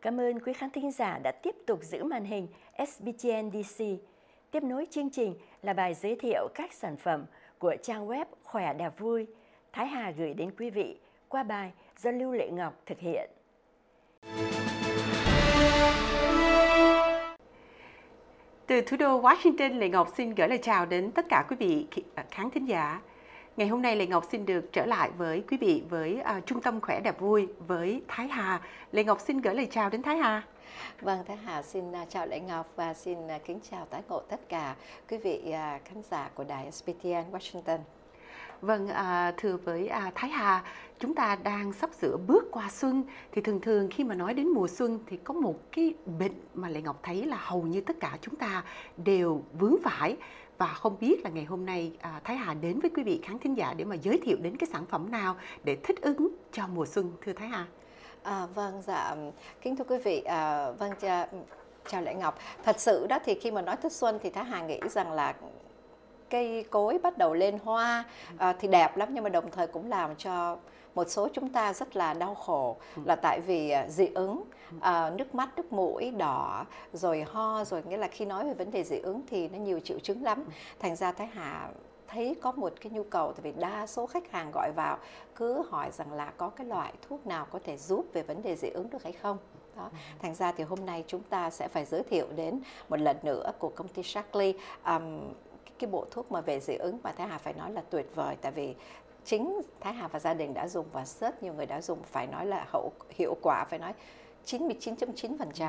Cảm ơn quý khán thính giả đã tiếp tục giữ màn hình SBTN-DC. Tiếp nối chương trình là bài giới thiệu các sản phẩm của trang web Khỏe Đẹp Vui. Thái Hà gửi đến quý vị qua bài do Lưu Lệ Ngọc thực hiện. Từ thủ đô Washington, Lệ Ngọc xin gửi lời chào đến tất cả quý vị khán thính giả. Ngày hôm nay Lệ Ngọc xin được trở lại với quý vị với Trung tâm Khỏe Đẹp Vui với Thái Hà. Lệ Ngọc xin gửi lời chào đến Thái Hà. Vâng, Thái Hà xin chào Lệ Ngọc và xin kính chào tái ngộ tất cả quý vị khán giả của đài SBTN Washington. Vâng, thưa với Thái Hà, chúng ta đang sắp sửa bước qua xuân, thì thường khi mà nói đến mùa xuân thì có một cái bệnh mà Lệ Ngọc thấy là hầu như tất cả chúng ta đều vướng phải. Và không biết là ngày hôm nay Thái Hà đến với quý vị khán thính giả để mà giới thiệu đến cái sản phẩm nào để thích ứng cho mùa xuân, thưa Thái Hà? Vâng, dạ, kính thưa quý vị, chào Lệ Ngọc. Thật sự đó thì khi mà nói tới xuân thì Thái Hà nghĩ rằng là cây cối bắt đầu lên hoa thì đẹp lắm, nhưng mà đồng thời cũng làm cho một số chúng ta rất là đau khổ, là tại vì dị ứng, nước mắt, nước mũi đỏ, rồi ho, rồi nghĩa là khi nói về vấn đề dị ứng thì nó nhiều triệu chứng lắm. Thành ra Thái Hà thấy có một cái nhu cầu, tại vì đa số khách hàng gọi vào cứ hỏi rằng là có cái loại thuốc nào có thể giúp về vấn đề dị ứng được hay không. Đó. Thành ra thì hôm nay chúng ta sẽ phải giới thiệu đến một lần nữa của công ty Shaklee cái bộ thuốc mà về dị ứng mà Thái Hà phải nói là tuyệt vời, tại vì chính Thái Hà và gia đình đã dùng và rất nhiều người đã dùng, phải nói là hiệu quả phải nói 99.9%.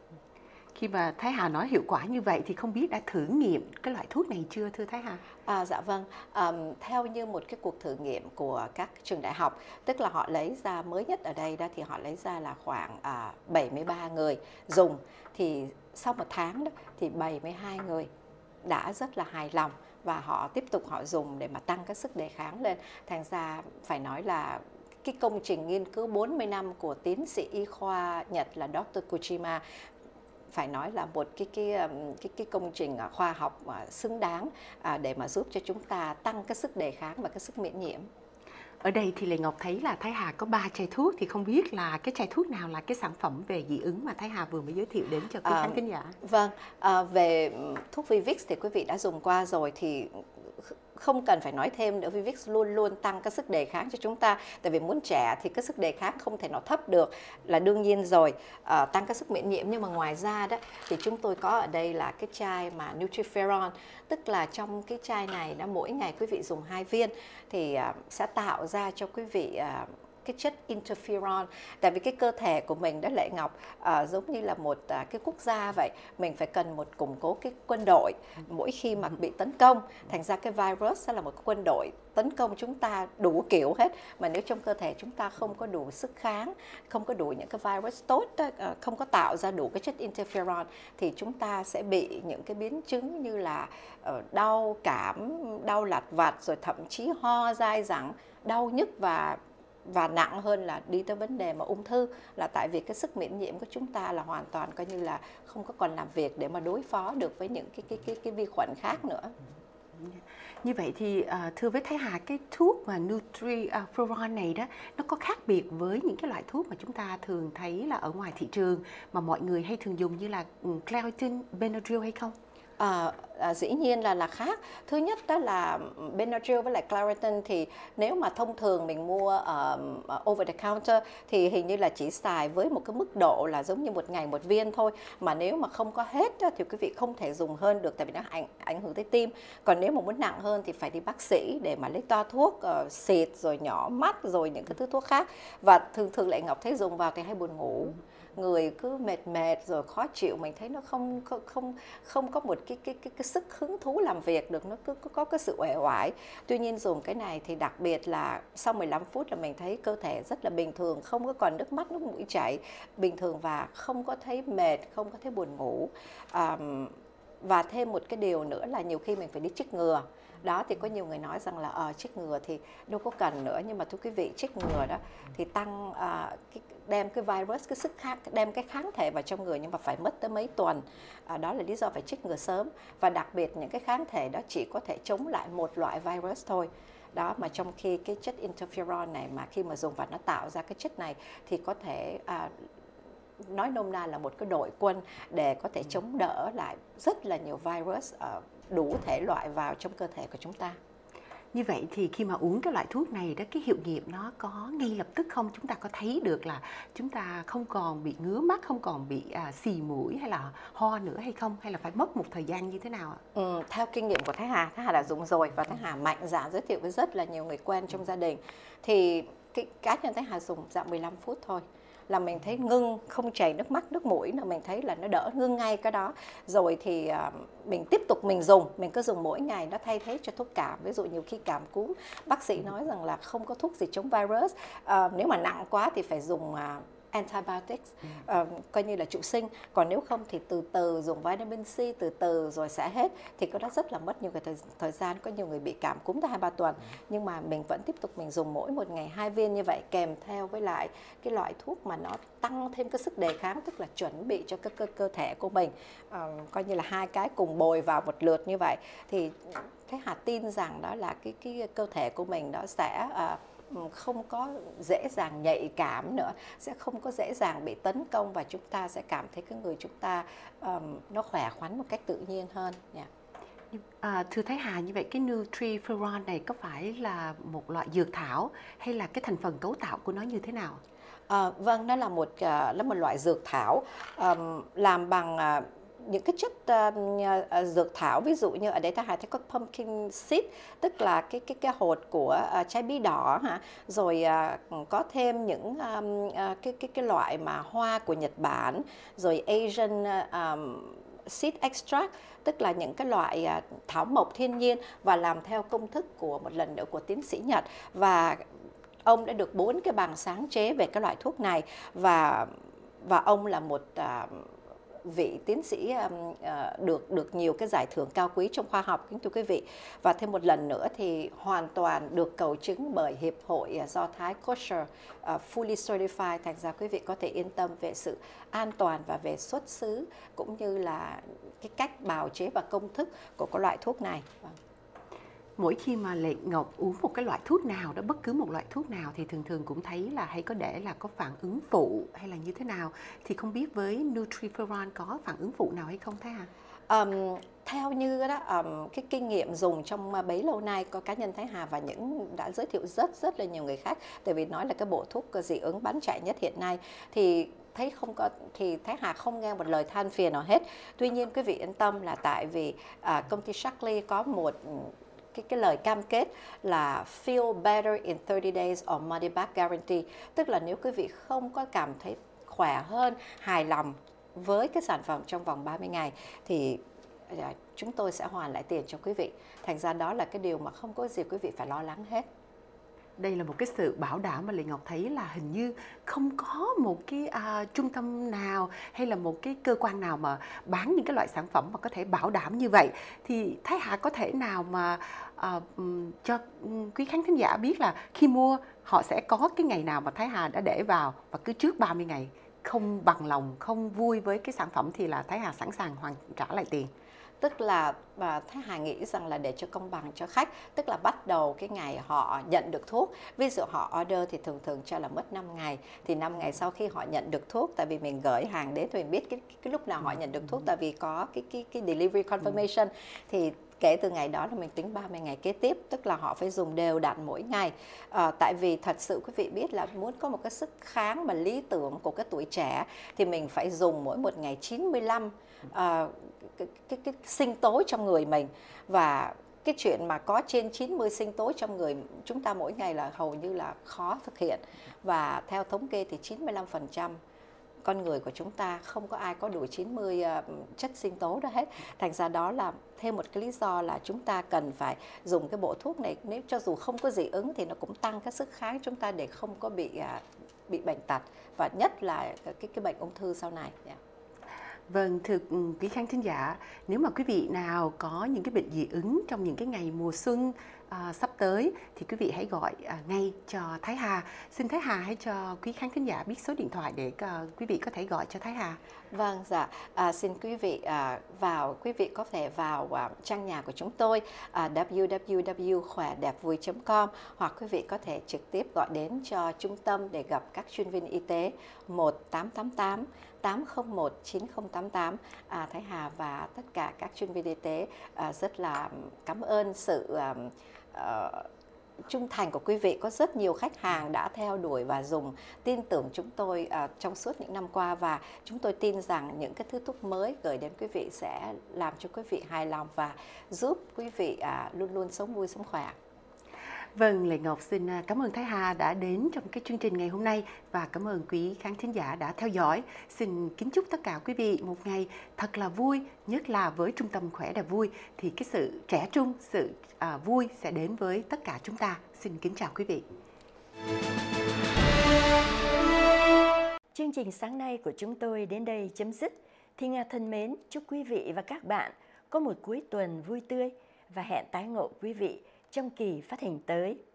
Khi mà Thái Hà nói hiệu quả như vậy thì không biết đã thử nghiệm cái loại thuốc này chưa, thưa Thái Hà? Dạ vâng, theo như một cái cuộc thử nghiệm của các trường đại học, tức là họ lấy ra mới nhất ở đây đó, thì họ lấy ra là khoảng 73 người dùng, thì sau một tháng đó thì 72 người đã rất là hài lòng và họ tiếp tục họ dùng để mà tăng cái sức đề kháng lên. Thành ra phải nói là cái công trình nghiên cứu 40 năm của tiến sĩ y khoa Nhật là Dr. Kojima phải nói là một cái công trình khoa học xứng đáng để mà giúp cho chúng ta tăng cái sức đề kháng và cái sức miễn nhiễm. Ở đây thì Lệ Ngọc thấy là Thái Hà có 3 chai thuốc, thì không biết là cái chai thuốc nào là cái sản phẩm về dị ứng mà Thái Hà vừa mới giới thiệu đến cho quý khán thính giả? Vâng, về thuốc Vivix thì quý vị đã dùng qua rồi thì không cần phải nói thêm nữa. Vivix luôn luôn tăng cái sức đề kháng cho chúng ta, tại vì muốn trẻ thì cái sức đề kháng không thể nào thấp được là đương nhiên rồi, tăng cái sức miễn nhiễm. Nhưng mà ngoài ra đó thì chúng tôi có ở đây là cái chai mà Nutriferon, tức là trong cái chai này đó mỗi ngày quý vị dùng 2 viên thì sẽ tạo ra cho quý vị cái chất interferon. Tại vì cái cơ thể của mình đó Lệ Ngọc giống như là một cái quốc gia vậy, mình phải cần một củng cố cái quân đội mỗi khi mà bị tấn công. Thành ra cái virus sẽ là một cái quân đội tấn công chúng ta đủ kiểu hết, mà nếu trong cơ thể chúng ta không có đủ sức kháng, không có đủ những cái virus tốt, không có tạo ra đủ cái chất interferon thì chúng ta sẽ bị những cái biến chứng như là đau cảm, đau lặt vặt, rồi thậm chí ho dai dẳng, đau nhức và nặng hơn là đi tới vấn đề mà ung thư, là tại vì cái sức miễn nhiễm của chúng ta là hoàn toàn coi như là không có còn làm việc để mà đối phó được với những cái vi khuẩn khác nữa. Như vậy thì thưa với Thái Hà, cái thuốc mà Nutriferon này đó nó có khác biệt với những cái loại thuốc mà chúng ta thường thấy là ở ngoài thị trường mà mọi người hay thường dùng như là Claritin, Benadryl hay không? Dĩ nhiên là khác. Thứ nhất đó là Benadryl với lại Claritin thì nếu mà thông thường mình mua over the counter thì hình như là chỉ xài với một cái mức độ là giống như một ngày một viên thôi, mà nếu mà không có hết thì quý vị không thể dùng hơn được, tại vì nó ảnh hưởng tới tim. Còn nếu mà muốn nặng hơn thì phải đi bác sĩ để mà lấy toa thuốc xịt rồi nhỏ mắt rồi những cái thứ thuốc khác. Và thường Lệ Ngọc thấy dùng vào thì hay buồn ngủ, người cứ mệt rồi khó chịu, mình thấy nó không có một cái sức hứng thú làm việc được, nó cứ có cái sự uể oải. Tuy nhiên dùng cái này thì đặc biệt là sau 15 phút là mình thấy cơ thể rất là bình thường, không có còn nước mắt nước mũi chảy bình thường và không có thấy mệt, không có thấy buồn ngủ. Và thêm một cái điều nữa là nhiều khi mình phải đi chích ngừa. Đó thì có nhiều người nói rằng là chích ngừa thì đâu có cần nữa, nhưng mà thưa quý vị, chích ngừa đó thì tăng đem cái virus, cái sức đem cái kháng thể vào trong người, nhưng mà phải mất tới mấy tuần. Đó là lý do phải chích ngừa sớm, và đặc biệt những cái kháng thể đó chỉ có thể chống lại một loại virus thôi. Đó, mà trong khi cái chất interferon này mà khi mà dùng vào nó tạo ra cái chất này thì có thể nói nôm na là một cái đội quân để có thể chống đỡ lại rất là nhiều virus đủ thể loại vào trong cơ thể của chúng ta. Như vậy thì khi mà uống cái loại thuốc này đó, cái hiệu nghiệm nó có ngay lập tức không? Chúng ta có thấy được là chúng ta không còn bị ngứa mắt, không còn bị xì mũi hay là ho nữa hay không? Hay là phải mất một thời gian như thế nào ạ? Theo kinh nghiệm của Thái Hà đã dùng rồi và Thái Hà mạnh dạn giới thiệu với rất là nhiều người quen trong gia đình. Thì cái cá nhân Thái Hà dùng dạo 15 phút thôi là mình thấy ngưng, không chảy nước mắt, nước mũi, là mình thấy là nó đỡ ngưng ngay cái đó. Rồi thì mình tiếp tục mình cứ dùng mỗi ngày, nó thay thế cho thuốc cảm. Ví dụ nhiều khi cảm cúm, bác sĩ nói rằng là không có thuốc gì chống virus, nếu mà nặng quá thì phải dùng antibiotics, coi như là trụ sinh. Còn nếu không thì từ từ dùng vitamin C, từ từ rồi sẽ hết. Thì cái đó rất là mất nhiều cái thời gian. Có nhiều người bị cảm cúm tới 2-3 tuần. Nhưng mà mình vẫn tiếp tục mình dùng mỗi một ngày 2 viên như vậy, kèm theo với lại cái loại thuốc mà nó tăng thêm cái sức đề kháng, tức là chuẩn bị cho cái cơ thể của mình. Coi như là hai cái cùng bồi vào một lượt như vậy. Thì Thái Hà tin rằng đó là cái cơ thể của mình nó sẽ không có dễ dàng nhạy cảm nữa, sẽ không có dễ dàng bị tấn công, và chúng ta sẽ cảm thấy cái người chúng ta nó khỏe khoắn một cách tự nhiên hơn. Thưa Thái Hà, như vậy cái Nutriferon này có phải là một loại dược thảo hay là cái thành phần cấu tạo của nó như thế nào? Vâng, nó là một loại dược thảo làm bằng những cái chất dược thảo. Ví dụ như ở đây Thái Hà thấy có pumpkin seed, tức là cái hột của trái bí đỏ hả, rồi có thêm những cái loại mà hoa của Nhật Bản, rồi Asian seed extract, tức là những cái loại thảo mộc thiên nhiên, và làm theo công thức của một lần nữa của tiến sĩ Nhật. Và ông đã được 4 cái bằng sáng chế về cái loại thuốc này, và ông là một vị tiến sĩ được nhiều cái giải thưởng cao quý trong khoa học, kính thưa quý vị. Và thêm một lần nữa thì hoàn toàn được cầu chứng bởi Hiệp hội Do Thái Kosher, fully certified, thành ra quý vị có thể yên tâm về sự an toàn và về xuất xứ, cũng như là cái cách bào chế và công thức của cái loại thuốc này. Mỗi khi mà Lệ Ngọc uống một cái loại thuốc nào đó, bất cứ một loại thuốc nào, thì thường cũng thấy là hay có để là có phản ứng phụ hay là như thế nào. Thì không biết với Nutriferon có phản ứng phụ nào hay không Thái Hà? Theo như đó, cái kinh nghiệm dùng trong bấy lâu nay, có cá nhân Thái Hà và những đã giới thiệu rất là nhiều người khác, tại vì nói là cái bộ thuốc dị ứng bán chạy nhất hiện nay, thì thấy không có, thì Thái Hà không nghe một lời than phiền nào hết. Tuy nhiên quý vị yên tâm là tại vì công ty Shaklee có một cái lời cam kết là feel better in 30 days or money back guarantee, tức là nếu quý vị không có cảm thấy khỏe hơn, hài lòng với cái sản phẩm trong vòng 30 ngày thì chúng tôi sẽ hoàn lại tiền cho quý vị. Thành ra đó là cái điều mà không có gì quý vị phải lo lắng hết. Đây là một cái sự bảo đảm mà Lệ Ngọc thấy là hình như không có một cái trung tâm nào hay là một cái cơ quan nào mà bán những cái loại sản phẩm mà có thể bảo đảm như vậy. Thì Thái Hà có thể nào mà cho quý khán thính giả biết là khi mua họ sẽ có cái ngày nào mà Thái Hà đã để vào và cứ trước 30 ngày không bằng lòng, không vui với cái sản phẩm thì là Thái Hà sẵn sàng hoàn trả lại tiền? Tức là Thái Hà nghĩ rằng là để cho công bằng cho khách, tức là bắt đầu cái ngày họ nhận được thuốc. Ví dụ họ order thì thường cho là mất 5 ngày. Thì 5 ngày sau khi họ nhận được thuốc, tại vì mình gửi hàng đến thì mình biết cái lúc nào họ nhận được thuốc, tại vì có cái delivery confirmation, thì kể từ ngày đó là mình tính 30 ngày kế tiếp, tức là họ phải dùng đều đặn mỗi ngày. Tại vì thật sự quý vị biết là muốn có một cái sức kháng mà lý tưởng của cái tuổi trẻ thì mình phải dùng mỗi một ngày 95 cái sinh tố trong người mình, và cái chuyện mà có trên 90 sinh tố trong người chúng ta mỗi ngày là hầu như là khó thực hiện. Và theo thống kê thì 95% con người của chúng ta không có ai có đủ 90 chất sinh tố đó hết. Thành ra đó là thêm một cái lý do là chúng ta cần phải dùng cái bộ thuốc này. Nếu cho dù không có dị ứng thì nó cũng tăng cái sức kháng chúng ta để không có bị bệnh tật, và nhất là cái bệnh ung thư sau này. Vâng, thưa quý khán thính giả, nếu mà quý vị nào có những cái bệnh dị ứng trong những cái ngày mùa xuân, sắp tới thì quý vị hãy gọi ngay cho Thái Hà. Xin Thái Hà hãy cho quý khán thính giả biết số điện thoại để quý vị có thể gọi cho Thái Hà. Vâng, dạ. Xin quý vị có thể vào trang nhà của chúng tôi www.khoedepvui.com, hoặc quý vị có thể trực tiếp gọi đến cho trung tâm để gặp các chuyên viên y tế 1888 801 9088. Thái Hà và tất cả các chuyên viên y tế rất là cảm ơn sự trung thành của quý vị. Có rất nhiều khách hàng đã theo đuổi và tin tưởng chúng tôi trong suốt những năm qua, và chúng tôi tin rằng những cái thứ thuốc mới gửi đến quý vị sẽ làm cho quý vị hài lòng và giúp quý vị luôn luôn sống vui, sống khỏe. Vâng, Lệ Ngọc xin cảm ơn Thái Hà đã đến trong cái chương trình ngày hôm nay, và cảm ơn quý khán thính giả đã theo dõi. Xin kính chúc tất cả quý vị một ngày thật là vui, nhất là với Trung tâm Khỏe Đẹp Vui thì cái sự trẻ trung, sự vui sẽ đến với tất cả chúng ta. Xin kính chào quý vị. Chương trình sáng nay của chúng tôi đến đây chấm dứt. Thi Nga thân mến, chúc quý vị và các bạn có một cuối tuần vui tươi và hẹn tái ngộ quý vị trong kỳ phát hình tới.